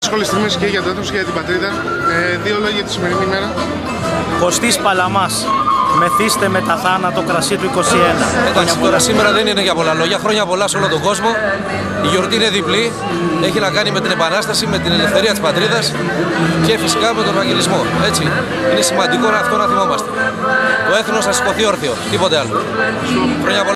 Δύσκολες στιγμές και για το έθνος και για την πατρίδα. Δύο λόγια για τη σημερινή ημέρα. Κωστής Παλαμάς. Μεθύστε με τα θάνατο κρασί του 21. Εντάξει, τώρα σήμερα δεν είναι για πολλά λόγια. Χρόνια πολλά σε όλο τον κόσμο. Η γιορτή είναι διπλή. Έχει να κάνει με την Επανάσταση, με την ελευθερία της πατρίδας και φυσικά με τον Ευαγγελισμό. Έτσι. Είναι σημαντικό αυτό να θυμόμαστε. Το έθνος θα σηκωθεί όρθιο. Τίποτε άλλο. Χρόνια πολλά.